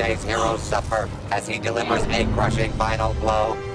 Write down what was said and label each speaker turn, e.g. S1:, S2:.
S1: Today's heroes suffer as he delivers a crushing final blow.